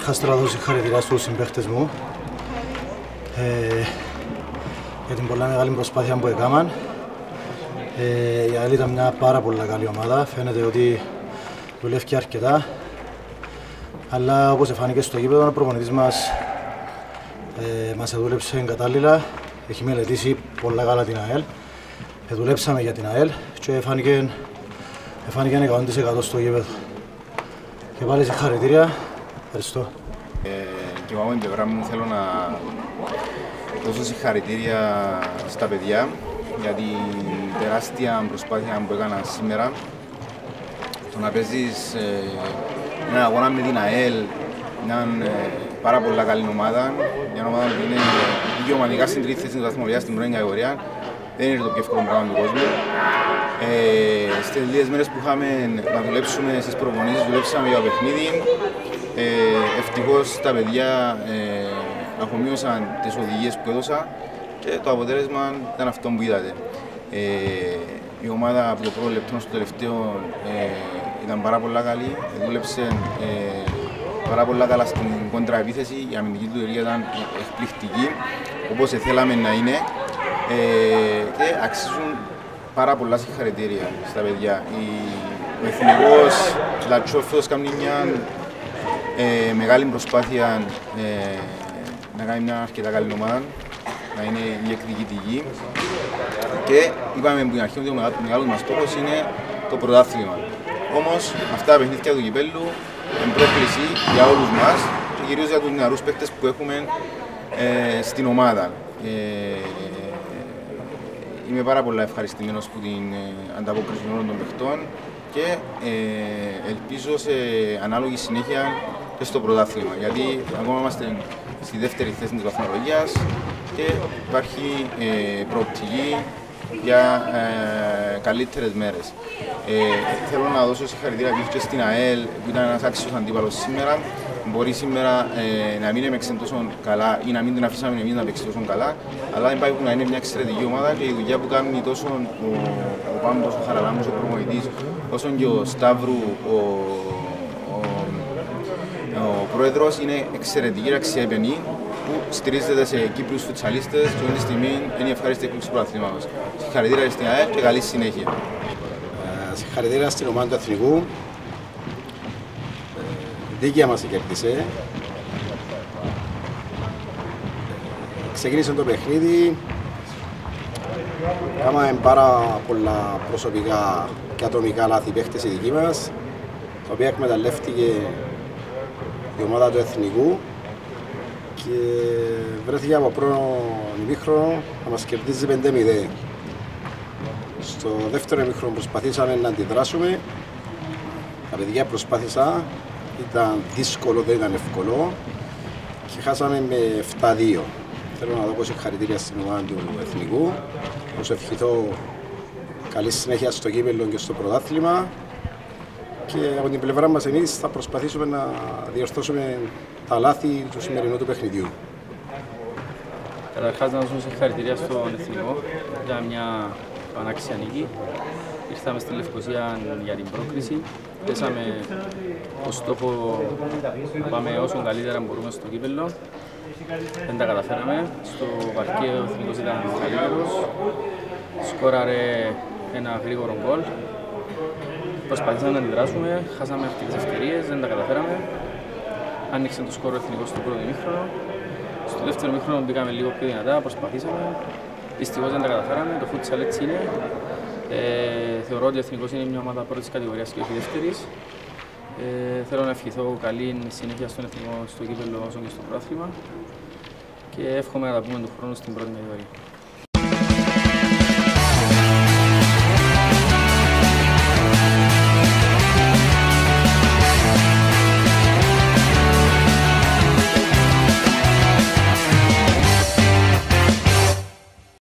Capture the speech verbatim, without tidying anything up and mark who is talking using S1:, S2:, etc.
S1: Καταρχάς θέλω να δώσω συγχαρητήρια στους συμπαίχτες μου ε, για την πολλά μεγάλη προσπάθεια που έκαναν. Ε, η ΑΕΛ ήταν μια πάρα πολύ καλή ομάδα, φαίνεται ότι δουλεύει αρκετά. Αλλά όπως εφάνηκε στο γήπεδο, ο προπονητής μας ε, μας δούλεψε κατάλληλα, έχει μελετήσει πολλά καλά την ΑΕΛ. Ε, δουλέψαμε για την ΑΕΛ και εφάνηκε, εφάνηκε εκατό τοις εκατό στο γήπεδο. Και πάλι συγχαρητήρια. Ευχαριστώ.
S2: Ε, και εγώ με την πλευρά μου θέλω να δώσω συγχαρητήρια στα παιδιά για την τεράστια προσπάθεια που έκανα σήμερα. Το να παίζεις ε, έναν αγώνα με την ΑΕΛ, μια ε, πάρα πολύ καλή ομάδα, μια ομάδα που είναι δικαιωματικά στην τρίτη θέση της βαθμολογίας στην πρώτη κατηγορία, δεν είναι το πιο εύκολο πράγμα του κόσμου. Ε, στις λίγες μέρες που είχαμε να δουλέψουμε στις προπονήσεις, δουλέψαμε για το παιχνίδι. Ε, ευτυχώς τα παιδιά ε, αφομοίωσαν τις οδηγίες που έδωσα και το αποτέλεσμα ήταν αυτό που είδατε. Ε, η ομάδα από το πρώτο λεπτό στο τελευταίο ε, ήταν πάρα πολύ καλή, δούλεψε ε, πάρα πολύ καλά στην κόντρα επίθεση, η αμυντική του τελεία ήταν εκπληκτική, όπως θέλαμε να είναι ε, και αξίζουν πάρα πολλά συγχαρητήρια στα παιδιά. Ο εθνικός Λατσόφος κάνει μια ε, μεγάλη προσπάθεια ε, να κάνει μια αρκετά καλή ομάδα, να είναι διεκδικητική και είπαμε από την αρχή ότι ο μεγάλος μας στόχος είναι το πρωτάθλημα. Όμως αυτά τα παιχνίδια του κυπέλλου είναι πρόκληση για όλους μας και κυρίως για τους νεαρούς παίκτες που έχουμε ε, στην ομάδα. Ε, Είμαι πάρα πολύ ευχαριστημένος από την ε, ανταπόκριση όλων των παιχτών και ε, ελπίζω σε ανάλογη συνέχεια και στο πρωτάθλημα. Γιατί ακόμα είμαστε στη δεύτερη θέση της βαθμολογίας και υπάρχει ε, προοπτική για ε, καλύτερες μέρες. Ε, θέλω να δώσω συγχαρητήρια και στην ΑΕΛ που ήταν ένας άξιος αντίπαλος σήμερα. Μπορεί σήμερα ε, να μην έπαιξε τόσο καλά ή να μην την αφήσαμε εμείς να παίξει τόσο καλά, αλλά δεν πάει που να είναι μια εξαιρετική ομάδα και η δουλειά που κάνει τόσο ο, ο Πάμπος, ο Χαραλάμπος, ο προπονητής, όσο και ο Σταύρου, ο, ο, ο πρόεδρος είναι εξαιρετική, αξιέπαινη, που στηρίζεται σε Κύπριους φουτσαλίστες και όλη τη στιγμή είναι η ευχάριστη έκπληξη του πρωταθλήματος. Συγχαρητήρια στην ΑΕΛ και καλή συνέχεια.
S3: Ε, συγχαρητήρια στην ομάδα του Εθνικού. Δίκαια μας κέρδισε. Ξεκίνησε το παιχνίδι. Κάναμε πάρα πολλά προσωπικά και ατομικά λάθη παίχτες οι δικοί μας, τα οποία εκμεταλλεύτηκε η ομάδα του Εθνικού και βρέθηκε από πρώτο ημίχρονο να μας κερδίζει πέντε μηδέν. Στο δεύτερο ημίχρονο προσπαθήσαμε να αντιδράσουμε. Τα παιδιά προσπάθησαν. Ήταν δύσκολο, δεν ήταν εύκολο και χάσαμε με επτά δύο. Θέλω να δώσω συγχαρητήρια στην ομάδα του Εθνικού, να σου ευχηθώ καλή συνέχεια στο κύπελλο και στο πρωτάθλημα και από την πλευρά μας εμείς θα προσπαθήσουμε να διορθώσουμε τα λάθη του σημερινού του παιχνιδιού.
S4: Καταρχάς να δώσω συγχαρητήρια στον Εθνικό για μια πανάξια νίκη. Ήρθαμε στη Λευκοσία για την πρόκριση. Θέσαμε το στόχο να πάμε όσο καλύτερα μπορούμε στο κύπελλο. Δεν τα καταφέραμε. Στο παρκέ ο Εθνικός ήταν καλύτερος. Σκόραρε ένα γρήγορο γκολ. Προσπαθήσαμε να αντιδράσουμε. Χάσαμε αρκετές ευκαιρίες, δεν τα καταφέραμε. Άνοιξε το σκορ ο Εθνικός στο πρώτο ημίχρονο. Στο δεύτερο ημίχρονο μπήκαμε λίγο πιο δυνατά, προσπαθήσαμε. Δυστυχώς δεν τα καταφέραμε. Το φούτσαλ έτσι είναι. Ε, θεωρώ ότι ο Εθνικός είναι μια ομάδα πρώτης κατηγορίας και όχι δεύτερης. Ε, θέλω να ευχηθώ καλή συνέχεια στον Εθνικό στο κύπελλο όσο και στο πρωτάθλημα και εύχομαι να τα πούμε του χρόνου στην πρώτη κατηγορία.